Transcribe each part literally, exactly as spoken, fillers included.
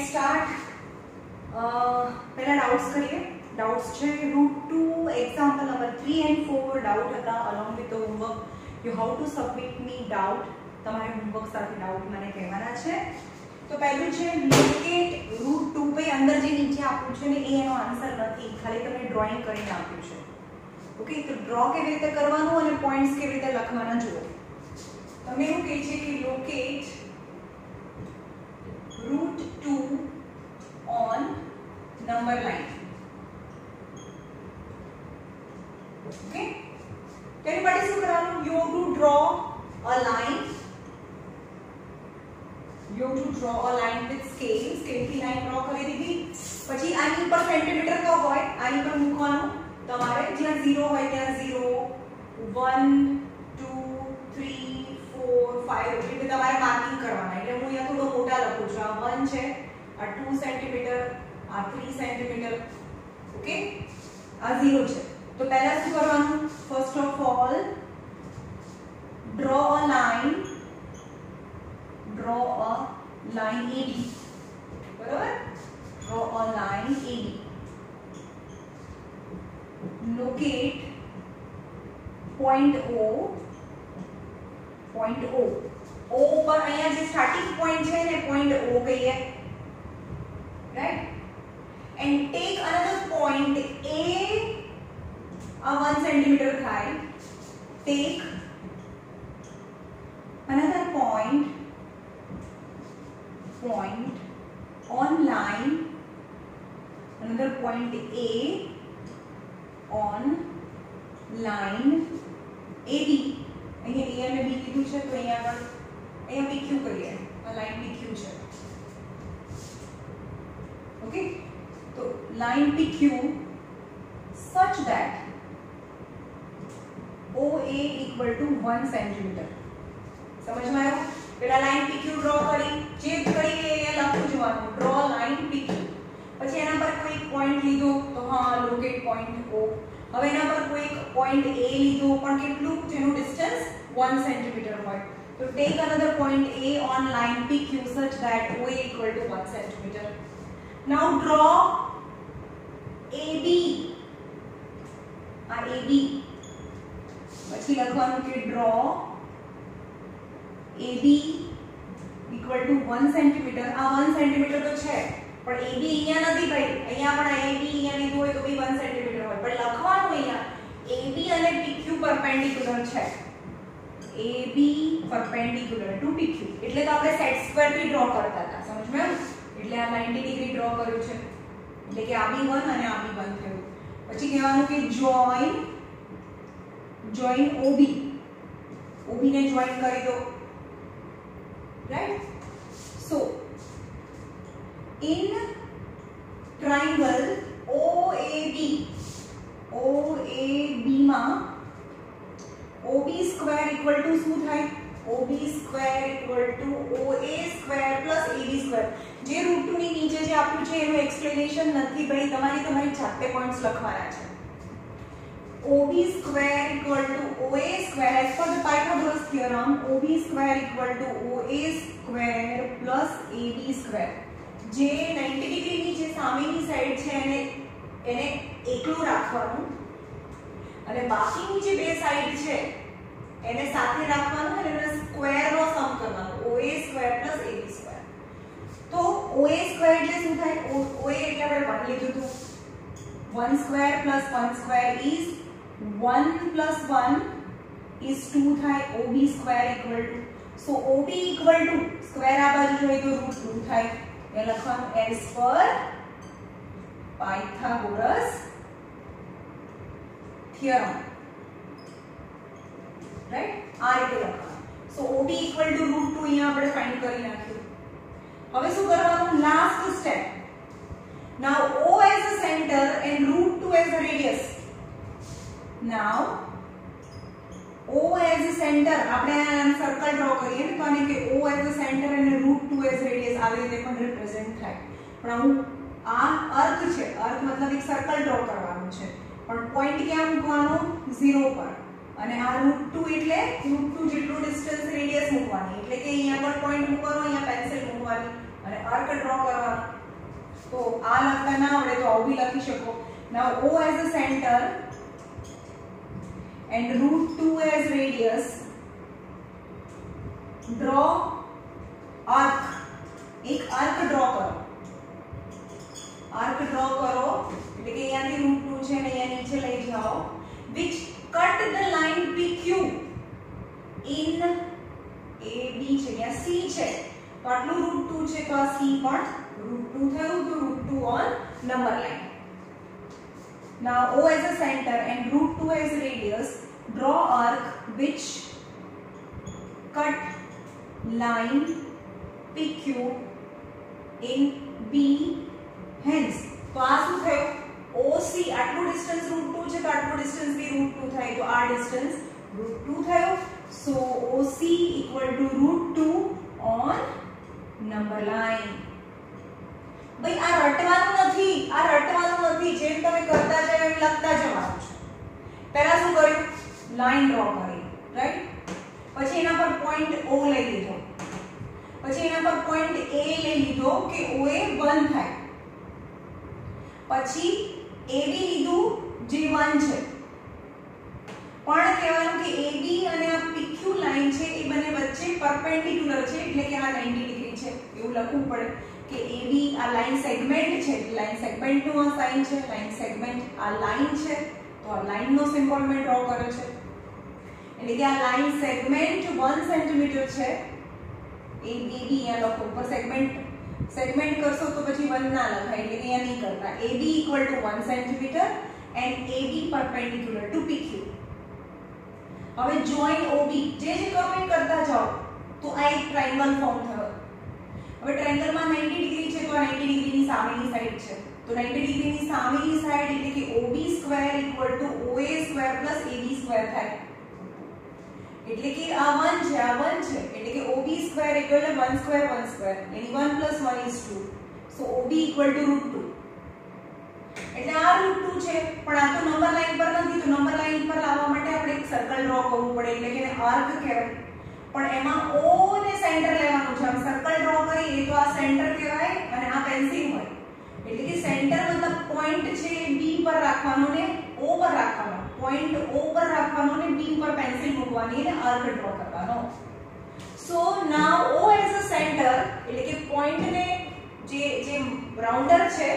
Start. પહેલા doubts કરીએ. Doubts છે root two example number three and four doubt હતા along with the homework. You how to submit me doubt. તમારે homework સાથે doubt મને કહેવાના છે. તો પહેલું છે લોકેટ રૂટ ટુ. ભાઈ અંદર જે નીચે આપ્યું છે ને એ એનો આન્સર નથી, ખાલી તમને ડ્રોઈંગ કરીને આપ્યું છે. ઓકે, તો ડ્રો કેવી રીતે કરવાનું અને પોઈન્ટ્સ કેવી રીતે લખવાના જુઓ. તમે એવું કહે છે કે locate root two on number line. Okay, તેની માટે શું કરવાનું? You have to draw a line. You have to draw a line with scale. Scale થી લાઈન ડ્રો કરી દીધી. પછી આની ઉપર સેન્ટીમીટર તો હોય, આની પર મૂકવાનું તમારે. જ્યાં ઝીરો હોય ત્યાં zero, one, two, three, four, five એટલે તમારે માર્કિંગ કરવાના. એટલે હું અહીંયા થોડો મોટા લખું છું. આ વન છે, આ ટુ સેન્ટીમીટર, આ થ્રી સેન્ટીમીટર. ઓકે, આ ઝીરો છે. તો પહેલા શું કરવાનું? First of all draw a line. Draw a line A B. બરાબર? Draw a line A B. Locate point O. Point O. O પર અહીંયા જે સ્ટાર્ટિંગ પોઈન્ટ છે ને પોઈન્ટ O કહીએ. Right? And take another point A. આ one centimeter થાય. Take another point point on line, another point A on line A B. અહીંયા A અને B કીધું છે તો અહીંયા આગળ અહીંયા P Q કરીએ. આ લાઈન P Q છે. ઓકે, તો line P Q such that O A equal to one centimeter. સમજમાં આવ્યું? પેલા લાઈન P Q ડ્રો કરી, જે કરી અહીંયા લખી જવાનું ડ્રો લાઈન P Q. પછી એના પર કોઈ પોઈન્ટ લીધો તો હા લોકેટ પોઈન્ટ O. હવે એના પર કોઈ પોઈન્ટ A લીધો પણ કેટલું, જેનું ડિસ્ટન્સ one સેન્ટીમીટર હોય. તો take another point A on line P Q such that O A equal to one centimeter. Now draw A B. આ A B. પછી લખવાનું કે draw A B equal to one centimeter. આ one centimeter તો છે પણ A B અહીંયા નથી ભાઈ. અહીંયા પણ A B અહીંયા લીધું હોય તો બી one centimeter હોય. પણ લખવાનું અહીંયા A B અને P Q perpendicular છે. A B perpendicular to P Q. એટલે તો આપણે સેટ સ્ક્વેર થી ડ્રો કરતા હતા. સમજમાં આવ્યું? એટલે આ ninety ડિગ્રી ડ્રો કર્યું છે. એટલે કે આ B one અને આ B one થયું. પછી કહેવાનું કે join join O B. O B ને જોઈન કરી દો. Right? So, in triangle O A B, O A B માં O B square equal to શું થાય? O B square equal to O A square plus A B square. જે root two ની નીચે જે આપ્યું છે એનું એક્સપ્લેનેશન નથી ભાઈ, તમારી તમારી જાતે પોઈન્ટ્સ લખવાના છે. O B square equal to O A square as per the Pythagoras theorem. O B square equal to O A square plus A B square. જે ninety degree ની જે સામેની સાઈડ છે એને એને એકલું રાખવાનું અને બાકીની જે બે સાઈડ છે એને સાથે રાખવાનું અને એના સ્ક્વેર નો સમ કરવાનો. O A square plus A B square. તો O A square એટલે શું થાય? O A એટલે આપણે one લીધું હતું. one square plus one square is one plus one is two થાય. O B square equal to, so O B equal to square આ બાજુ જોઈએ તો root two થાય. એ લખવાનું as per Pythagoras theorem. Right? આ રીતે લખવાનું. So O B equal to root two અહીંયા આપણે ફાઇન્ડ કરી નાખ્યું. હવે શું કરવાનું? Last step. Now O as a center and root two as a radius. Now O as a center, આપણે આ સર્કલ ડ્રો કરીએ ને તો આને કે O as a center and root two as radius આવી રીતે પણ રિપ્રેઝન્ટ થાય. પણ હું આ અર્થ છે, અર્થ મતલબ એક સર્કલ ડ્રો કરવાનું છે પણ પોઈન્ટ ક્યાં મૂકવાનો? ઝીરો પર. અને આ રૂટ ટુ એટલે રૂટ ટુ જેટલું ડિસ્ટન્સ રેડિયસ મૂકવાની. એટલે કે અહીંયા પર પોઈન્ટ મૂકવાનો, અહીંયા પેન્સિલ મૂકવાની અને આર્ક ડ્રો કરવાનો. तो आ લખતા ના આવડે તો આવું બી લખી શકો. Now O as a center and root two as radius. Draw arc. एक arc draw करो. arc draw करो એટલે કે અહીંયાથી root two છે ને અહીંયા નીચે લઈ જાઓ, which cut the line P Q in A B છે, અહીંયા C છે તો આટલું root two છે તો આ C પણ root two થયું, તો root two on number line. Now O as a center and root two as radius. Draw arc which cut line P Q in B. Hence તો આ શું થયું? O C આટલું ડિસ્ટન્સ root two છે તો આટલું ડિસ્ટન્સ બી root two થાય, તો આ ડિસ્ટન્સ root two થયો. So O C equal to root two on number line. ભાઈ આ રટવાનું નથી, આ રટવાનું નથી, જેમ તમે કરતા જાવ એમ લખતા જવાનું છે. પહેલા શું કર્યું? લાઈન ડ્રો કરી, રાઈટ? પછી એના પર પોઈન્ટ O લઈ લીધો, પછી એના પર પોઈન્ટ A લઈ લીધો કે O A one થાય, પછી A B લીધું જે one છે, પણ કહેવાનું કે A B અને આ P Q લાઈન છે એ બંને વચ્ચે પરપેન્ડિક્યુલર છે એટલે કે આ ninety ડિગ્રી છે એવું લખવું પડે કે A B આ લાઈન સેગમેન્ટ છે, લાઈન સેગમેન્ટ નું આ સાઇન છે, લાઈન સેગમેન્ટ આ લાઈન છે તો આ લાઈન નો સિમ્બોલ મેં ડ્રો કર્યો છે એટલે કે આ લાઈન સેગમેન્ટ one સેન્ટીમીટર છે. A B B અહીંયા લખો, ઉપર સેગમેન્ટ સેગમેન્ટ કરશો તો પછી one ના લખાય એટલે કે અહીંયા નહીં કરતા. A B equal to one centimetre and A B perpendicular to P Q. હવે જોઈન O B જે જે કરો એ કરતા જાઓ તો આ એક ટ્રાયેંગલ ફોર્મ થયો. હવે ટ્રાયેંગલ માં ninety ડિગ્રી છે તો આ ninety ડિગ્રીની સામેની સાઈડ છે, તો ninety ડિગ્રીની સામેની સાઈડ એટલે કે O B square equal to O A square plus A B square થાય. એટલે કે આ one છે, આ one છે એટલે કે O B square equal to one square one square yani one plus one is two. So O B equal to root two. એટલે આ root two છે પણ આ તો નંબર લાઈન પર નથી, તો નંબર લાઈન પર લાવવા માટે આપણે એક સર્કલ ડ્રો કરવું પડે એટલે કે એને આર્ક કહેવાય. પણ એમાં O ને સેન્ટર લેવાનું છે. આમ સર્કલ ડ્રો કરી એ તો આ સેન્ટર કહેવાય અને આ પેન્સિલ હોય એટલે કે સેન્ટર મતલબ પોઈન્ટ છે B પર રાખવાનો ને O પર રાખવાનો, પોઈન્ટ O પર રાખવાનો ને B પર પેન્સિલ મૂકવાની અને આર્ક ડ્રો કરવાનો. સો નાઉ O as a center એટલે કે પોઈન્ટ ને જે જે રાઉન્ડર છે,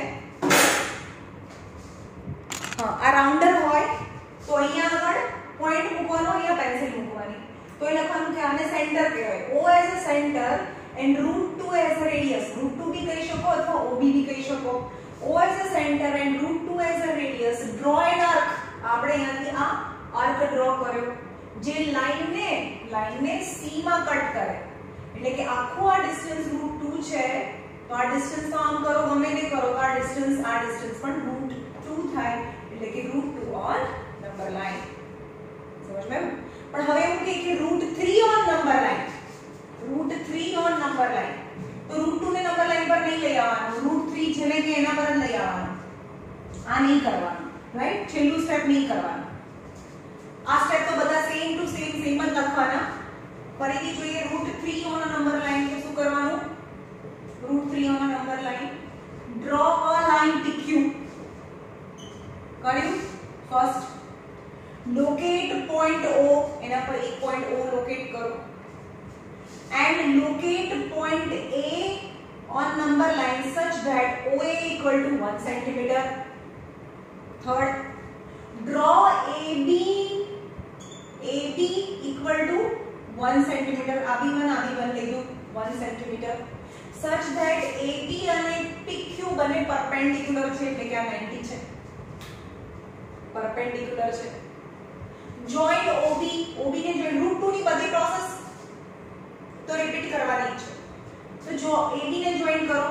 હા આ રાઉન્ડર હોય તો અહીંયા આગળ પોઈન્ટ મૂકવાનો, અહીંયા પેન્સિલ મૂકવાની, તો એ લખવાનું કે આને સેન્ટર કહેવાય. O as a center and root two as a radius. root two બી કહી શકો અથવા O B બી કહી શકો. O as a center and root two as a radius. Draw an arc. આપણે અહીંયાથી આ આર્ક ડ્રો કર્યો જે લાઈન ને લાઈન ને C માં કટ કરે એટલે કે આખું આ ડિસ્ટન્સ root two છે તો આ ડિસ્ટન્સ તો આમ કરો ગમે તે કરો તો આ ડિસ્ટન્સ આ ડિસ્ટન્સ પણ root two થાય એટલે કે root two on number line. સમજ મેં? પણ હવે એવું કહે કે root three on number line. root three on number line તો root two ને નંબર લાઈન પર નહીં લઈ આવવાનું, root three છે ને કે એના પર જ લઈ આવવાનું, આ નહીં કરવાનું, રાઈટ? છેલ્લું સ્ટેપ નહીં કરવાનું. આ સ્ટેપ તો બધા સેમ ટુ સેમ સેમ જ લખવાના. ફરીથી જોઈએ root three on a number line કે શું કરવાનું? root three on a number line. Draw a line P Q. કર્યું? ફર્સ્ટ locate point O, એના પર એક પોઈન્ટ O locate કરો and locate point A on number line such that O A equal to one centimeter. Third, draw A B A B equal to one centimeter. A B one A B one ले दो one centimeter such that A B અને P Q બને perpendicular છે એટલે કે આ ninety છે, perpendicular છે. Join O B, O B ને join root two ની બધી પ્રોસેસ તો રિપીટ કરવાની છે. તો જો A B ને જોઈન કરો,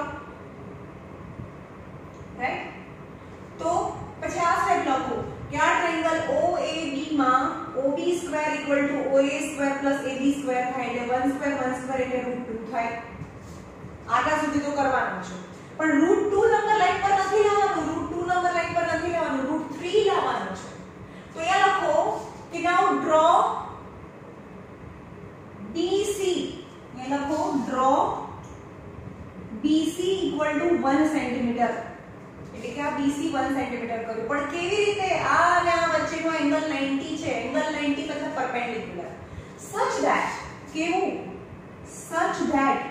રાઈટ? તો પછી આ સ્ટેપ લખો કે આ ટ્રાયેંગલ O A B માં O B square equal to O A square plus A B square થાય એટલે one સ્ક્વેર one સ્ક્વેર એટલે root two થાય. આટલા સુધી તો કરવાનું છે પણ root two નંબર લાઈન પર નથી લાવવાનું, root two નંબર લાઈન પર નથી લાવવાનું, root three લાવવાનું છે. તો અહીંયા લખો કે now draw B C. ये लखो draw B C equal to two one centimetre, એટલે કે આ બીસી વન સેન્ટીમીટર કર્યું. પણ કેવી રીતે? આ અને આ વચ્ચેનો એંગલ નાઇન્ટી છે. એંગલ નાઇન્ટી મતલબ પરપેન્ડિક્યુલર. સચ ધેટ, કેવું? સચ ધેટ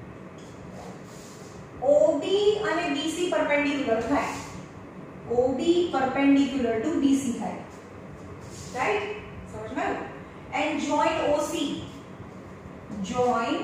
O B અને B C પરપેન્ડિક્યુલર થાય. O B perpendicular to B C થાય. રાઈટ? સમજમાં આવ્યું? And join O C. Join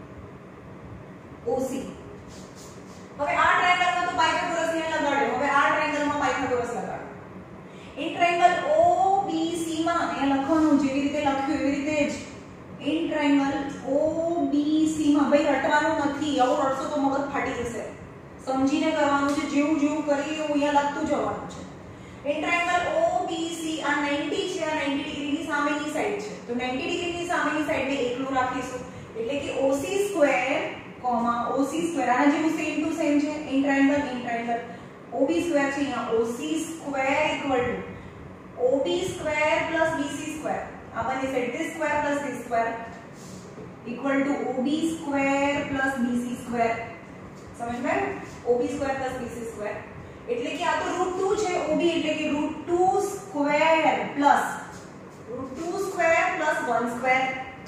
O C. હવે આ ટ્રાયેંગલમાં તો પાયથાગોરસ ને લગાડ્યો. હવે આ ટ્રાયેંગલમાં પાયથાગોરસ લગાડો. In triangle O B C માં અહીંયા લખવાનું જેવી રીતે લખ્યું એવી રીતે જ. In triangle O B C માં ભાઈ રટવાનું નથી. આવું રટશો તો મગજ ફાટી જશે. સમજીને કરવાનું છે. જેવું જેવું કરી એવું અહીંયા લખતું જવાનું છે. In triangle O B C આ નાઇન્ટી છે. આ નાઇન્ટી ડિગ્રીની સામેની સાઈડ છે. તો નાઇન્ટી ડિગ્રીની સામેની સાઈડને એકલું રાખીશું. એટલે કે O C square comma O C square આના જેવું સેમ ટુ સેમ છે. In triangle in triangle O B square છે અહીંયા. O C square equal to O B square plus B C square. આ બની side this square plus this square equal to O B square plus B C square. સમજમાં? O B square plus B C square એટલે કે આ તો root two છે. O B એટલે કે root two square plus root two square plus one square.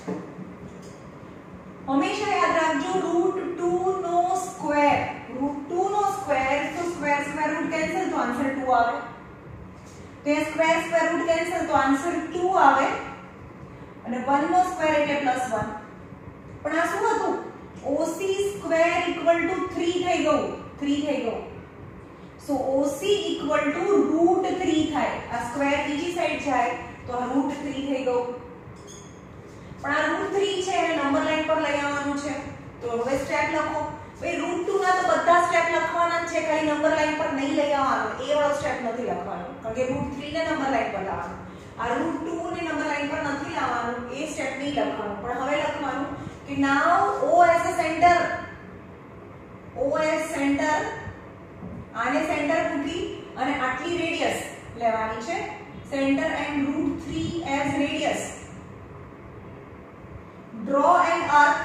હંમેશા યાદ રાખજો રૂટ ટુ નો સ્ક્વેર. રૂટ ટુ નો સ્ક્વેર તો સ્ક્વેર સ્ક્વેર રૂટ કેન્સલ તો આન્સર ટુ આવે. તો એ સ્ક્વેર સ્ક્વેર રૂટ કેન્સલ તો આન્સર ટુ આવે. અને વન નો સ્ક્વેર એટલે પ્લસ વન. પણ આ શું હતું? O C square equal to three થઈ ગયું. થ્રી થઈ ગયું. So O C equal to route three થાય. આ સ્ક્વેર બીજી સાઈડ જાય તો આ રૂટ થ્રી થઈ ગયું. પણ આ રૂટ થ્રી છે એને નંબર લાઈન પર લઈ આવવાનું છે. તો હવે સ્ટેપ લખો. ભાઈ રૂટ ટુ ના તો બધા સ્ટેપ લખવાના જ છે. ખાલી નંબર લાઈન પર નહીં લઈ આવવાનું. એ વાળો સ્ટેપ નથી લખવાનો. કારણ કે રૂટ થ્રી ને નંબર લાઈન પર લાવવાનું. આ રૂટ ટુ ને નંબર લાઈન પર નથી લાવવાનું. એ સ્ટેપ નહીં લખવાનું. પણ હવે લખવાનું કે now O as a center. O as center. આને સેન્ટર મૂકી અને આટલી રેડિયસ લેવાની છે. Centre and root three as radius. Draw an arc.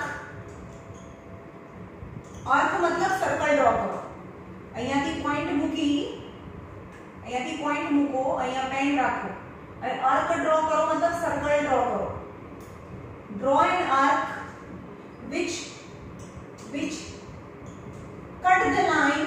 Arc મતલબ સર્કલ ડ્રો કરો. અહીંયાથી પોઈન્ટ મૂકી અહીંયાથી પોઈન્ટ મૂકો. અહીંયા પેન રાખો અને આર્ક ડ્રો કરો મતલબ સર્કલ ડ્રો કરો. Draw an arc which which cut the line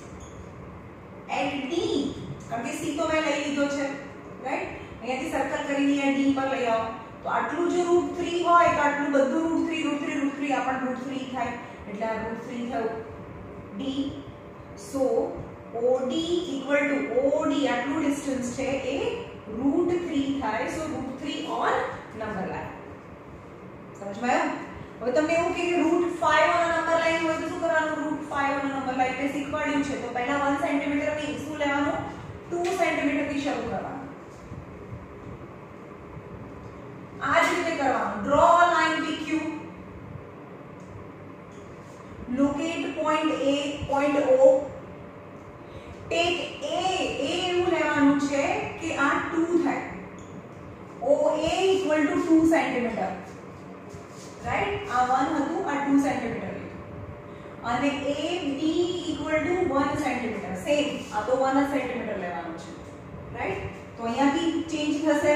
at D. કારણ કે C તો મેં લઈ લીધો છે. રાઈટ? અહીંયાથી સર્કલ કરીને અહીંયા D પર લઈ આવો. તો આટલું જો રૂટ થ્રી હોય તો આટલું બધું root three root three root three આપણને રૂટ થ્રી થાય. એટલે આ રૂટ થ્રી થયું. D. So O D equal to O D આટલું ડિસ્ટન્સ છે એ રૂટ થ્રી થાય. So root three on number line. સમજમાં આવ્યું? હવે તમને એવું કે root five on number line હોય તો શું કરવાનું? Root five on number line ને શીખવાડ્યું છે. તો પહેલા વન સેન્ટીમીટર થી શું લેવાનું? ટુ સેન્ટીમીટર થી શરૂ કરવાનું. આ જ રીતે કરવાનું. Draw a line P Q. Locate point A, point O. Take A. A એવું લેવાનું છે કે આ ટુ થાય. O A equal to two centimetre. Right? આ વન હતું, આ ટુ સેન્ટીમીટર લીધું. અને A B equal to one centimetre. Same. આ તો વન સેન્ટીમીટર લેવાનું છે. રાઈટ? તો અહીંયાથી ચેન્જ થશે.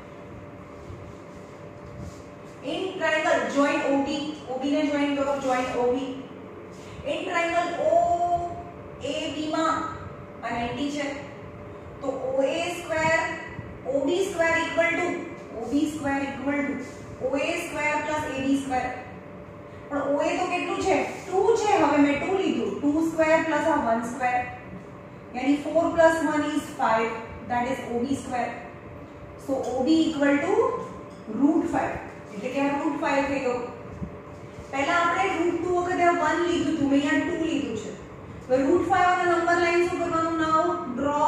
In triangle join O B. O B ને જોઈન કરો. Join O B. In triangle O A B માં આ નાઇન્ટી છે. તો O A square O B square equal to O B square equal to O A square plus A B square. પણ O A તો કેટલું છે? Two છે. હવે મેં ટુ લીધું. ટુ સ્ક્વેર પ્લસ આ વન સ્ક્વેર. यानी four plus one is five. That is O B square. So O B equal to root five. એટલે કે આ રૂટ ફાઈવ થઈ ગયું. પહેલા આપણે રૂટ ટુ વખતે વન લીધું હતું. મેં અહીંયા ટુ લીધું છે. હવે રૂટ ફાઈવ વાળા નંબર લાઈન શું કરવાનું? Now draw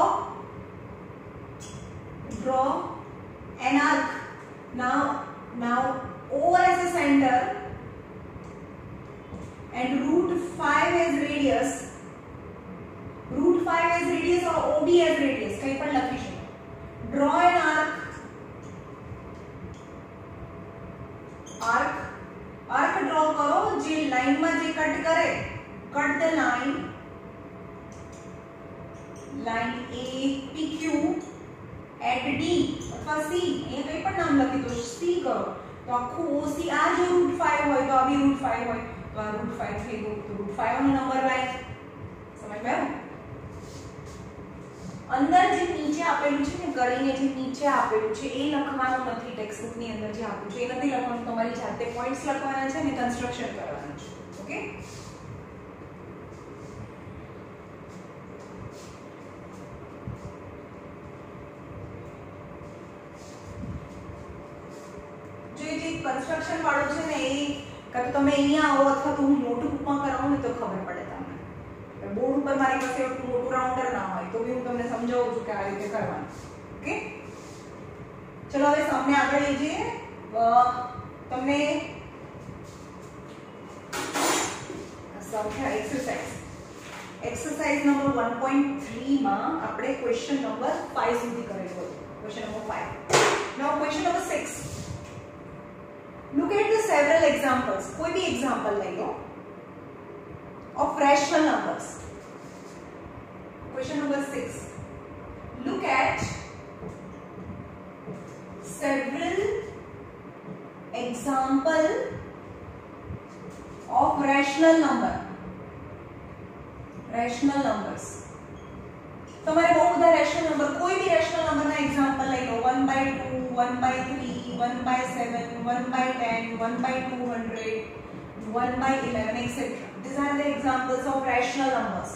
draw an arc. Now now O as a center and root five as radius. root five as radius or O B as radius કઈ પણ લખી શકો. draw an arc. arc arc draw કરો. જે line માં જે cut કરે, cut the line line એ પી ક્યુ એટ ડી અથવા સી, અહીંયા કંઈ પણ નામ લખી દો, સી કરો તો આખું ઓસી આ જો રૂટ ફાઈવ હોય તો આ બી રૂટ ફાઈવ હોય તો આ રૂટ ફાઈવ થઈ ગયું, તો રૂટ ફાઈવ નો નંબર લાઈન સમજ આવ્યું? અંદર જે નીચે આપેલું છે ને કરીને જે નીચે આપેલું છે એ લખવાનું નથી, ટેક્સ્ટબુક ની અંદર જે આપ્યું છે એ નથી લખવાનું, તમારી જાતે પોઈન્ટ્સ લખવાના છે ને કન્સ્ટ્રક્શન કરવાનું છે. ઓકે, જે જે કન્સ્ટ્રક્શન વાળું છે ને એ કાં તો તમે અહીંયા આવો અથવા તો હું નોટબુકમાં કરાવું ને તો ખબર પડે તમને. બોર્ડ ઉપર મારી પાસે એટલું મોટું રાઉન્ડર ના હોય તો બી હું તમને સમજાવું છું કે આ રીતે કરવાનું. ઓકે, ચલો હવે સામે આગળ લઈ જઈએ. તમને સંખ્યા exercise exercise number one point three માં આપણે ક્વેશ્ચન નંબર ફાઈવ સુધી કરેલું હતું. Question number five. Now question number six. Look at the several examples. कोई भी एग्जांपल ले लो of rational numbers. Question number six. Look at several example of rational number. Rational numbers. તમારે બહુ બધા rational number, કોઈ બી રેશનલ નંબરના example લઈ લો. one by two, one by three, one by seven, one by ten, one by two hundred, one by eleven, et cetera. These are the examples of rational numbers.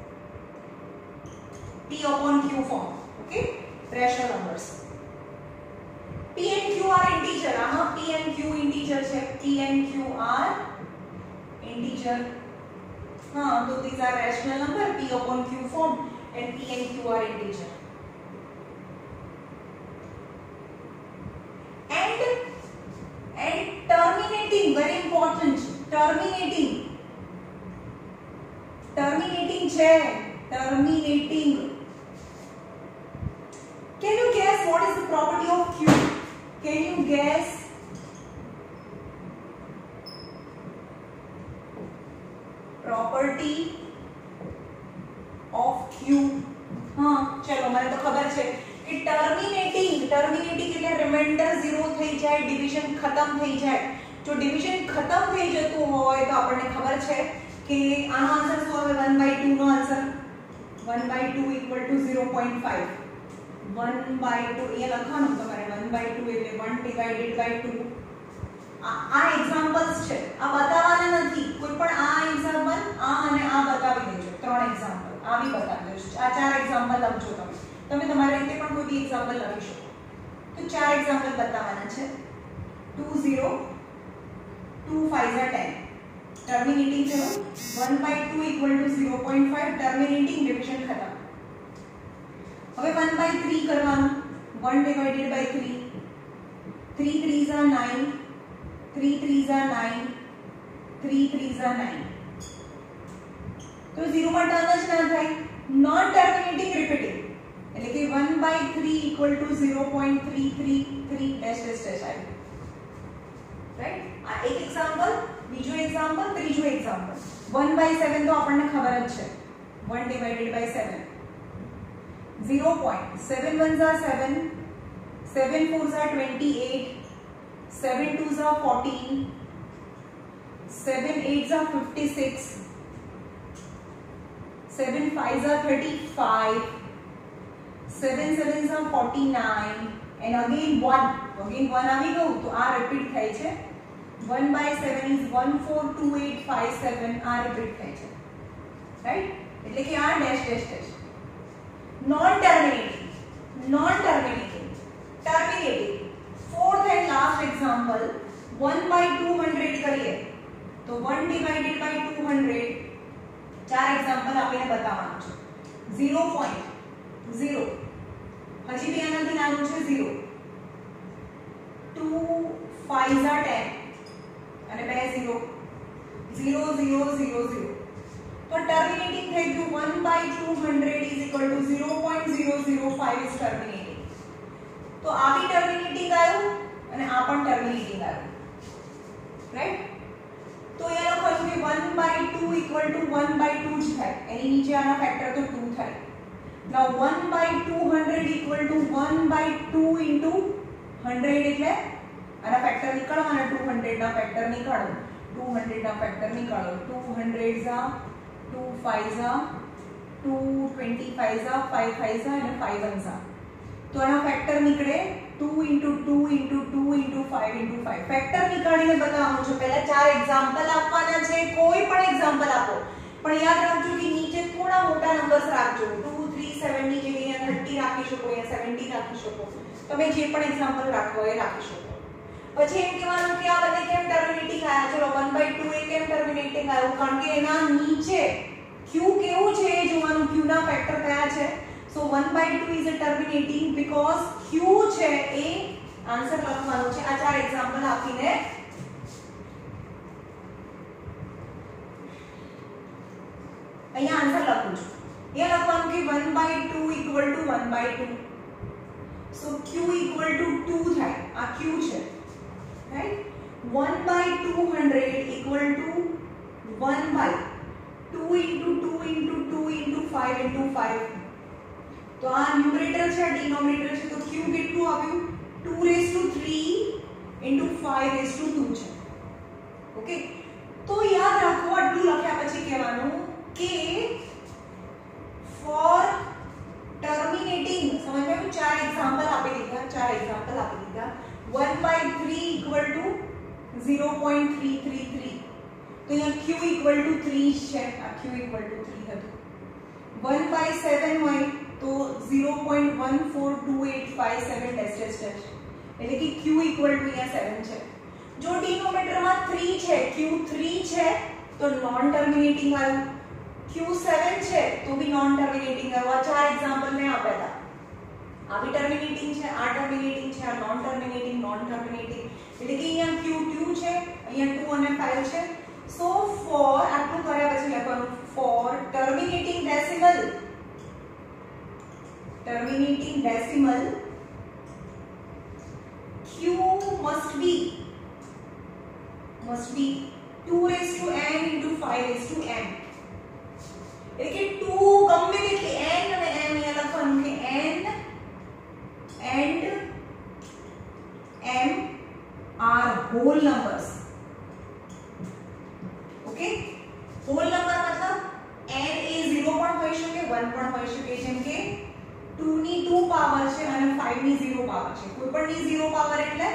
P upon Q form. Okay, rational numbers. P and Q are integer. हाँ, P and Q integer है. P and Q are integer. हाँ, तो these are rational number. P upon Q form and P and Q are integer. And and terminating, very important. Terminating. Terminating છે. Terminating. Can you guess what is the property of Q? Can you guess? Property of Q. हाँ, चलो મને તો ખબર છે કે terminating terminating એટલે remainder zero થઈ જાય, ડિવિઝન ખતમ થઈ જાય. જો ડિવિઝન ખતમ થઈ જતું હોય તો આપણને ખબર છે કે આનો આન્સર શું આવે? one by two નો answer one by two equal to zero point five. one by two એ લખવાનું તમારે. one by two એટલે one divided by two. આ એક્ઝામ્પલ્સ છે, આ બતાવવાના નથી. કોઈ પણ આ એક્ઝામ્પલ, આ અને આ બતાવી દેજો. ત્રણ એક્ઝામ્પલ આ બી બતાવી દેજો. આ ચાર એક્ઝામ્પલ લખજો તમે. તમે તમારી રીતે પણ કોઈ બી એક્ઝામ્પલ લખી શકો. તો ચાર એક્ઝામ્પલ બતાવવાના છે. two zero, two five are ten. Terminating चलो one by two equal to zero point five. Terminating division खत्म. હવે one by three કરવાનું. one divided by three. three threes are nine. three threes are nine. three threes are nine. तो zero માં term જ ના થાય. Non terminating repeating એટલે કે one by three equal to zero point three three three dash dash dash આવે. રાઈટ? આ એક એક્ઝામ્પલ, બીજો એક્ઝામ્પલ, ત્રીજો એક્ઝામ્પલ. one by seven તો આપણને ખબર જ છે. one divided by seven. zero point seven ones are seven. seven fours are twenty-eight. seven twos are fourteen. seven eights are fifty-six. seven fives are thirty-five. seven sevens are forty-nine. And again one. Again one આવી ગયું તો આ repeat થાય છે. one by seven is one four two eight five seven. આ repeat થાય છે. રાઈટ? એટલે કે આ dash dash dash. Non terminating, non terminating, terminating. fourth and last example, one by two hundred કરીએ તો one divided by two hundred. ચાર એક્ઝામ્પલ આપણે બતાવવાનું છે. zero point zero, હજી બી આનાથી નાનું છે zero. two fives are ten અને બે zero. zero zero zero zero. તો ટર્મિનેટિંગ થઈ ગયું. one by two hundred is equal to zero point zero zero five is terminating. તો આ બી ટર્મિનેટિંગ આવ્યું અને આ પણ ટર્મિનેટિંગ આવ્યું. રાઈટ? તો અહીંયા લખવાનું કે one by two equal to one by two જ થાય. એની નીચે આના ફેક્ટર તો two થાય. Now one by two hundred equal to one by two into one hundred એટલે આના ફેક્ટર નીકાળવાના two hundred ના ફેક્ટર નીકાળો two hundred ના ફેક્ટર નીકાળો two hundred જા two five જા two twenty-five જા five five જા અને five one જા તો આના ફેક્ટર નીકળે two into two into two into five into five factor નીકાળીને બતાવવાનું છે પહેલા ચાર એક્ઝામ્પલ આપવાના છે કોઈ પણ એક્ઝામ્પલ આપો પણ યાદ રાખજો કે નીચે થોડા મોટા નંબર્સ રાખજો two three seven ની જગ્યાએ thirty રાખી શકો या seventy રાખી શકો તમે જે પણ એક્ઝામ્પલ રાખો એ રાખી શકો પછી એમ કહેવાનું કે આ બંને કેમ ટર્મિનેટિંગ આયા ચલો one by two એ કેમ ટર્મિનેટિંગ આવ્યું કારણ કે એના નીચે q કેવું છે એ જોવાનું q ના ફેક્ટર કયા છે so one by two is a terminating because q છે એ આન્સર લખવાનું છે આ ચાર એક્ઝામ્પલ આપીને અહીંયા આન્સર લખું છું ये લખવાનું કે one by two equal to one by two so q equal to two થાય આ q છે right one by two hundred equal to one by two into two into two into five into five तो आ numerator છે denominator છે तो q કેટલું આવ્યું two raised to three into five raised to two છે okay તો યાદ રાખો આટલું લખ્યા પછી કહેવાનું કે for terminating समझ में आया चार एग्जांपल आपे दिखा चार एग्जांपल आपे दिखा one by three equal to zero point three three three तो यहाँ q equal to three है आ q equal to three है तो one by seven હોય तो zero point one four two eight five seven dash dash dash એટલે કે q equal to यहाँ seven છે जो डिनोमिनेटर માં three છે q three છે तो नॉन टर्मिनेटिंग आयो q seven છે तो भी नॉन टर्मिनेटिंग आयो આ ચાર एग्जांपल મેં આપ્યા હતા આ भी टर्मिनेटिंग છે આ टर्मिनेटिंग છે આ नॉन टर्मिनेटिंग नॉन टर्मिनेटिंग એટલે કે અહીંયા q two છે અહીંયા two અને five છે so for આટલું કર્યા પછી લખવાનું for terminating decimal terminating decimal q must be must be two raised to n into five raised to n એટલે કે two ગમે તેટલી n અને m અહીંયા લખવાનું કે n and m are whole numbers okay whole number मतलब n એ zero પણ હોઈ શકે one પણ હોઈ શકે જેમ કે two ની two પાવર છે અને five ની zero પાવર છે કોઈ પણ ની zero પાવર એટલે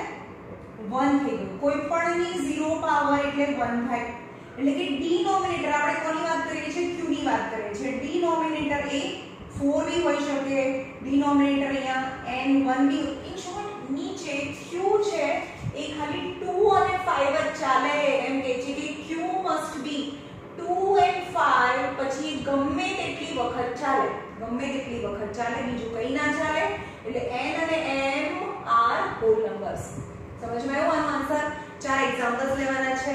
one થઈ ગયું કોઈ પણ ની zero પાવર એટલે one થાય એટલે કે ડિનોમિનેટર આપણે કોની વાત કરીએ છીએ q ની વાત કરીએ છીએ ડિનોમિનેટર એ four भी હોઈ શકે ડિનોમિનેટર અહીંયા n one भी इन शॉर्ट नीचे q છે એ ખાલી two અને five જ ચાલે એમ કહે છે કે q must be two and five પછી ગમે તેટલી વખત ચાલે ગમે તેટલી વખત ચાલે બીજું કઈ ના ચાલે એટલે n અને m are whole numbers સમજ માં આવ્યો આનો આન્સર ચાર એક્ઝામ્પલ્સ લેવાના છે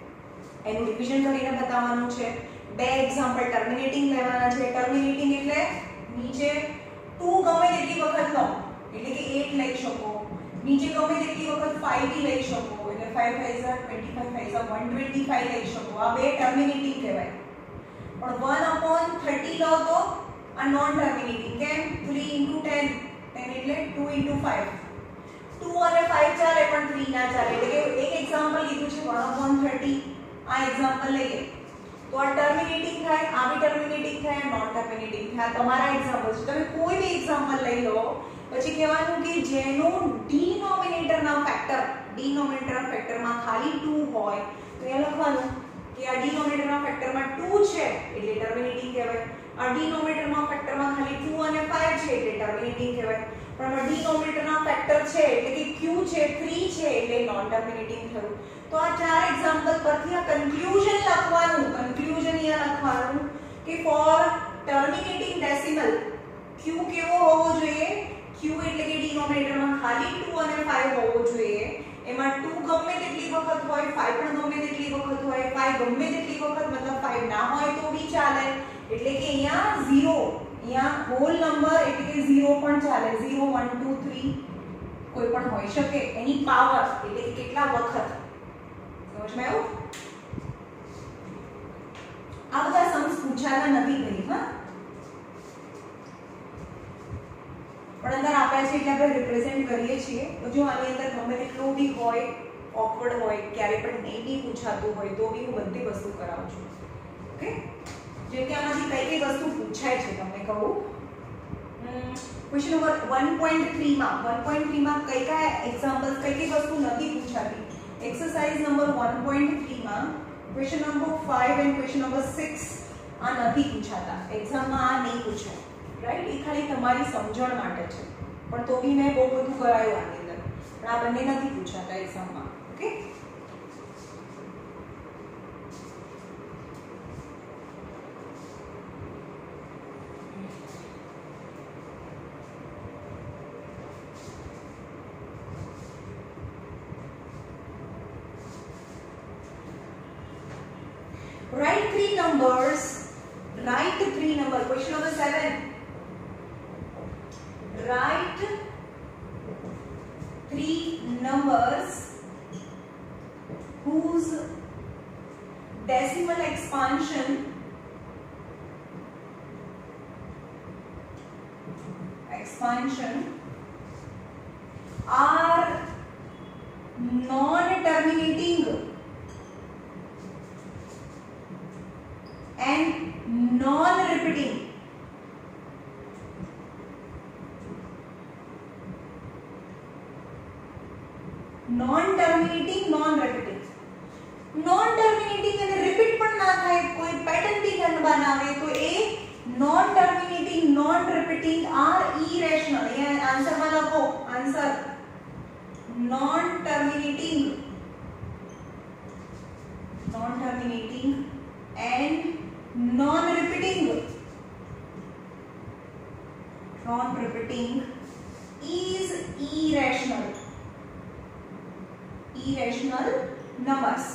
એનું રિવિઝન કરીને બતાવવાનું છે બે એક્ઝામ્પલ ટર્મિનેટિંગ લેવાના છે ટર્મિનેટિંગ એટલે નીચે two ગમે તેટલી વખત લો એટલે કે eight લઈ શકો નીચે ગમે તેટલી વખત five भी લઈ શકો એટલે five five જા twenty-five five જા one twenty-five લઈ શકો આ બે ટર્મિનેટિંગ કહેવાય પણ one upon thirty લો તો આ નોન ટર્મિનેટિંગ કેમ three into ten ten એટલે two into five two અને five ચાલે પણ three ના ચાલે એટલે કે એક એક્ઝામ્પલ લીધું છે one upon thirty આ એક્ઝામ્પલ લઈએ तो आ टर्मिनेटिंग થાય આ भी टर्मिनेटिंग થાય नॉन टर्मिनेटिंग થાય તમારા एग्जांपल છે તમે કોઈ भी एग्जांपल લઈ લો પછી કહેવાનું કે જેનો ડિનોમિનેટર ના ફેક્ટર ડિનોમિનેટર ના ફેક્ટર માં ખાલી two હોય તો એ લખવાનું કે આ ડિનોમિનેટર ના ફેક્ટર માં two છે એટલે ટર્મિનેટિંગ કહેવાય આ ડિનોમિનેટર માં ફેક્ટર માં ખાલી two અને five છે એટલે ટર્મિનેટિંગ કહેવાય પણ આ ડિનોમિનેટર ના ફેક્ટર છે એટલે કે q છે three છે એટલે નોન ટર્મિનેટિંગ થયું तो आ चार एग्जांपल परથી आ कंक्लूजन લખવાનું कंक्लूजन અહીંયા લખવાનું કે ફોર ટર્મિનેટિંગ ડેસિમલ q કેવો હોવો જોઈએ q એટલે કે ડિનોમિનેટર માં ખાલી two અને five હોવો જોઈએ એમાં two ગમે તેટલી વખત હોય five પણ ગમે તેટલી વખત હોય five ગમે તેટલી વખત मतलब five ના હોય તો भी ચાલે એટલે કે અહીંયા zero અહીંયા હોલ નંબર એટલે કે zero પણ ચાલે zero one two three કોઈ પણ હોઈ શકે એની પાવર એટલે કે કેટલા વખત समझ में आयो आ બધા सम्स પૂછાના નથી ગઈ હા પણ અંદર આપ્યા છે એટલે આપણે રિપ્રેઝેન્ટ કરીએ છીએ. તો જો આની અંદર ગમે તેટલું બી હોય, ઓકવર્ડ હોય, ક્યારે પણ નહીં બી પૂછાતું હોય તો બી હું બધી વસ્તુ કરાવું છું. ઓકે, જેમ કે આમાંથી કઈ કઈ વસ્તુ પૂછાય છે તમને કહું. Question number one point three માં one point three માં કઈ કઈ એક્ઝામ્પલ્સ કઈ કઈ વસ્તુ નથી પૂછાતી. Exercise number one point three માં question number five and question number six આ નથી પૂછાતા. એક્ઝામમાં આ નહીં પૂછાય, રાઈટ? એ ખાલી તમારી સમજણ માટે છે, પણ તો બી મેં બહુ બધું કરાયું આની અંદર, પણ આ બંને નથી પૂછાતા એક્ઝામમાં. Okay, write three numbers. Write three number. Question number seven. Write three numbers whose decimal expansion expansion are non-terminating and non-repeating. Non-terminating, non-repeating. Non-terminating અને repeat પણ ના થાય, કોઈ પેટર્ન બી ન બનાવે તો એ non-terminating, non-repeating are irrational. ये आंसर में लखो, answer non-terminating, non-terminating and non-repeating. Non-repeating is irrational. Irrational numbers.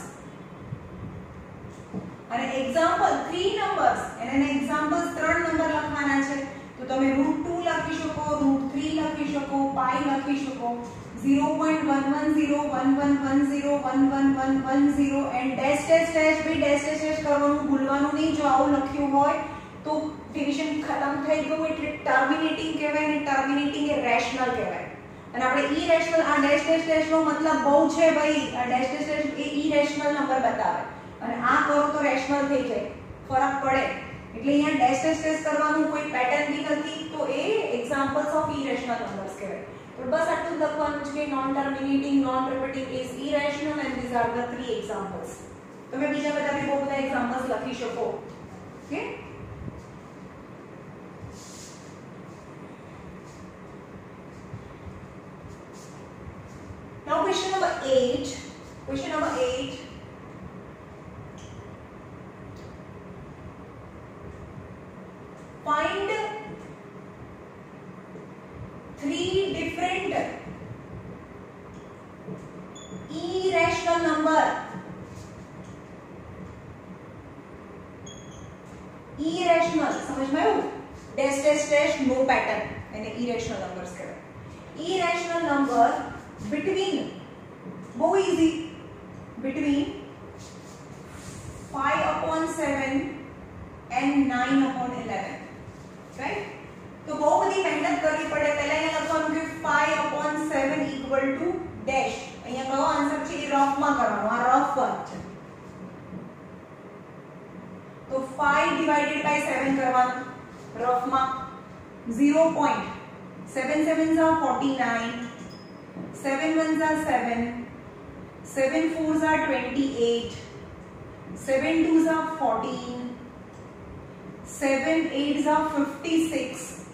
અને એક્ઝામ્પલ three numbers અને એના એક્ઝામ્પલ્સ ત્રણ નંબર લખવાના છે. તો તમે root two લખી શકો, root three લખી શકો, pi લખી શકો, zero point one one zero one one one zero one one one one zero and dash dash dash भी dash dash dash કરવાનું ભૂલવાનું નહીં. જો આવું લખ્યું હોય તો ડિવિઝન ખતમ થઈ ગયું એટલે ટર્મિનેટિંગ કહેવાય, અને ટર્મિનેટિંગ એ રેશનલ કહેવાય. અને આપણે ઇરેશનલ, આ ડેશ ડેશ ડેશ નો મતલબ બહુ છે ભાઈ, આ ડેશ ડેશ ડેશ એ ઇરેશનલ નંબર બતાવે, અને આ કરો તો રેશનલ થઈ જાય, ફરક પડે. એટલે અહીંયા ડેશ ડેશ ડેશ કરવાનું કોઈ પેટર્ન બી નથી, તો એ એક્ઝામ્પલ્સ ઓફ ઇરેશનલ નંબર્સ કહેવાય. તો બસ આટલું લખવાનું છે કે non terminating, non repeating is irrational and these are the three examples. તમે બીજા બધા બી બહુ બધા એક્ઝામ્પલ્સ લખી શકો. Okay, now question number eight. Question number eight. Find three different irrational number. Irrational समझ में आयो? Dash dash dash no pattern यानी irrational numbers करें. Irrational number between बहुत easy between five upon seven and nine upon eleven, right? तो बहुत बड़ी मेहनत करनी पड़े. पहले यहाँ लखવાનું કે five upon seven equal to dash. અહીંયા કયો આન્સર છે એ રફ માં કરવાનો, આ રફ વર્ક છે. તો five divided by seven કરવાનું રફ માં. zero point seven sevens are forty-nine, seven ones are seven, seven fours are twenty-eight, seven twos are fourteen, seven eights are fifty-six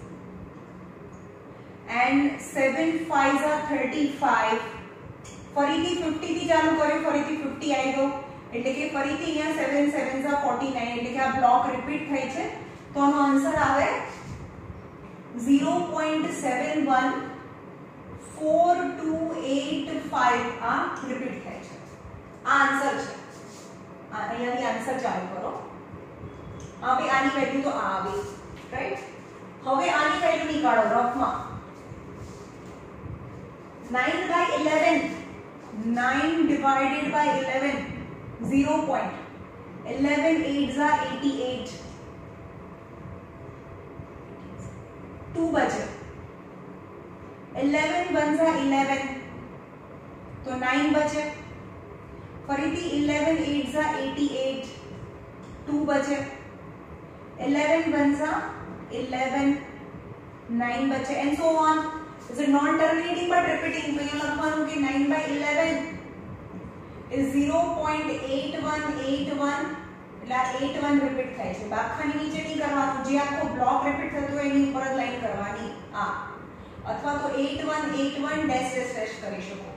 and seven fives are thirty-five. ફરીથી fifty થી ચાલુ કર્યું, ફરીથી fifty આવી ગયો, એટલે કે ફરીથી અહીંયા seven sevens are forty-nine, એટલે કે આ બ્લોક રિપીટ થઈ છે. તો આનો આન્સર આવે zero point seven one four two eight five. આ રિપીટ થાય છે, આ આન્સર છે. આ અહીંયાથી આન્સર ચાલુ કરો. હવે આની વેલ્યુ તો આ આવી, રાઈટ? હવે આની વેલ્યુ નીકાળો રફમાં. nine by eleven, nine divided by eleven, zero point. eleven eights are eighty-eight. two बचे. इलेवन वन जा इलेवन तो नाइन बचे, फरीथी इलेवन एट जा एटी एट टू बचे, इलेवन वन जा इलेवन नाइन बचे and so on. Is it non terminating but repeating. तो यहाँ लखवानुं कि nine by eleven is zero point eight one eight one એટલે eight one રિપીટ થાય છે. બાખાની નીચે નહીં કરવાનું, જે આખો બ્લોક રિપીટ થતો હોય એની ઉપર જ લાઈન કરવાની આ, અથવા તો eight one eight one dash dash dash કરી શકો.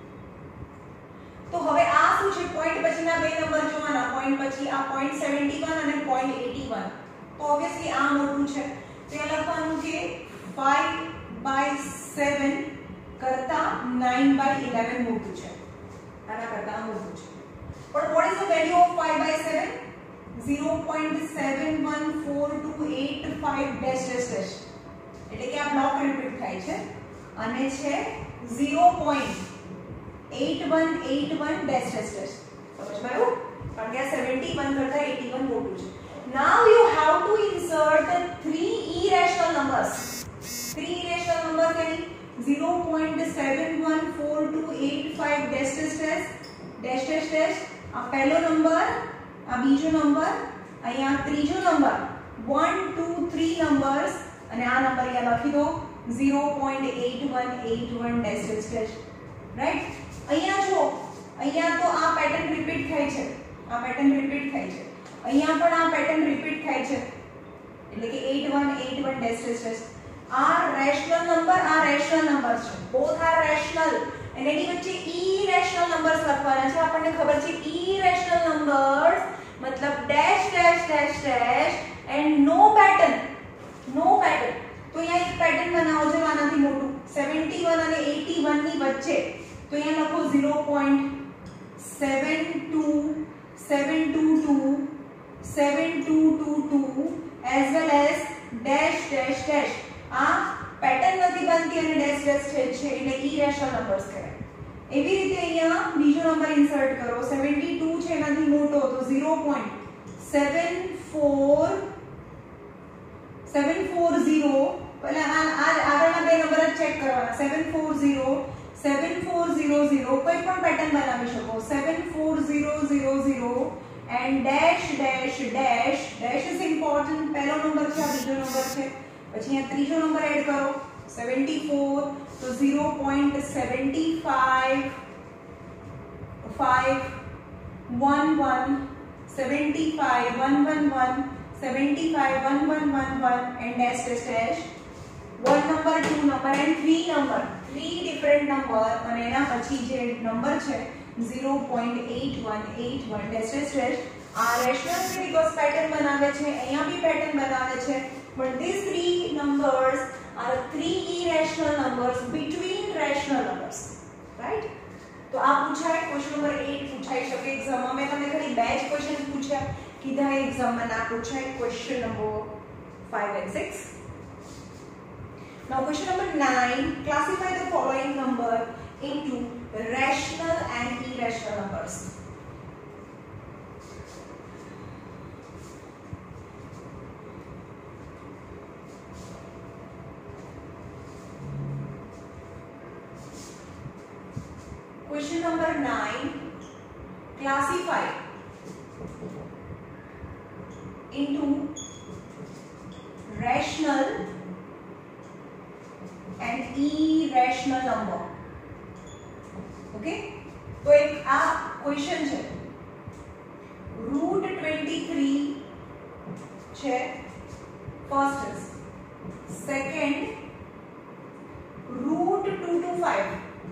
તો હવે આ શું છે, પોઈન્ટ પછીના બે નંબર જોવાના. પોઈન્ટ પછી આ point seventy one અને point eighty one. તો ઓબ્વિયસલી આ મોટું છે તો એ લખવાનું કે five by seven કરતા nine by eleven મોટું છે, આના કરતા મોટું છે. પણ what is the value of five by seven? zero point seven one four two eight five dash dash dash. એટલે કે આ બ્લોક રિપીટ થાય છે અને છે zero point eight one eight one dash dash dash. સમજમાં આવ્યું? કારણ કે આ seventy-one કરતા eighty-one મોટું છે. Now you have to insert three irrational numbers. Three irrational numbers यानी zero point seven one four two eight five dash dash dash dash dash dash. આ પહેલો નંબર, આ બીજો નંબર, અહીંયા ત્રીજો number, one two three numbers અને આ number અહીંયા લખી દો zero point eight one eight one dash dash dash. Right? અહીંયા જો અહીંયા તો આ પેટર્ન રિપીટ થાય છે, આ પેટર્ન રિપીટ થાય છે, અહીંયા પણ આ પેટર્ન રિપીટ થાય છે એટલે કે eight one eight one dash dash dash. આ રેશનલ નંબર, આ રેશનલ નંબર છે, બોથ આર રેશનલ અને એની વચ્ચે ઇરેશનલ નંબર્સ લખવાના છે. આપણને ખબર છે ઇરેશનલ નંબર્સ મતલબ dash dash dash dash and no pattern, no pattern. તો અહીંયા એક પેટર્ન બનાવો છે આનાથી મોટું seventy-one અને eighty-one ની વચ્ચે. તો અહીંયા લખો zero point seven two seven two two seven two two two as well as dash dash dash. આ પેટર્ન નથી બનતી અને ડેશ ડેશ છે એટલે ઇરેશનલ નંબર્સ કહેવાય. એવી રીતે અહીંયા બીજો નંબર ઇન્સર્ટ કરો. seventy-two છે એનાથી મોટો તો zero point seven four seven four zero. પહેલા આ આગળના બે નંબર જ ચેક કરવાના. seven four zero seven four zero zero કોઈ પણ પેટર્ન બનાવી શકો. seven four zero zero zero and dash dash dash dash is important. પહેલો નંબર છે, આ બીજો નંબર છે, પછી અહીંયા ત્રીજો નંબર એડ કરો seventy-four તો zero point seven five five one one seventy-five one one one seventy-five one one one one and dash dash dash. one number, two number and three number, three different number અને એના પછી જે number છે zero point eight one eight one dash dash dash. આ rational છે because pattern બનાવે છે, અહીંયા બી પેટર્ન બનાવે છે. But these three numbers are three irrational numbers between rational numbers, right? तो आप पूछा है क्वेश्चन नंबर eight पूछा है शके एग्जाम में. मैं તમને ખાલી બે જ क्वेश्चन पूछा કીધા है एग्जाम में ना पूछा है question number five and six. Now question number nine, classify the following number into rational and irrational numbers. Question number nine, classify into rational and irrational number. Okay? तो एक आ क्वेश्चन है रूट twenty-three છે first is second root two to five.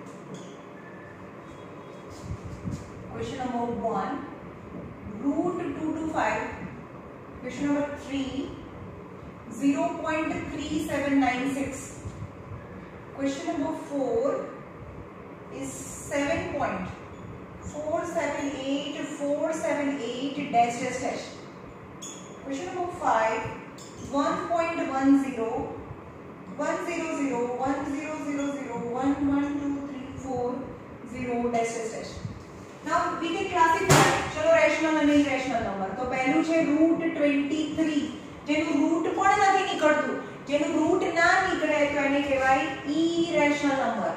Question number one, root two to five. Question number three, zero point three seven nine six. Question number four is seven point four seven eight four seven eight dash dash dash. Question number five, one point one zero one zero zero one zero zero zero one one two three four zero dash dash dash. Now we can classify चलो rational અને irrational number. तो पहलू છે root twenty-three જેનું route પણ નથી નીકળતું, જેનું રૂટ ના નીકળે તો એને કહેવાય irrational number.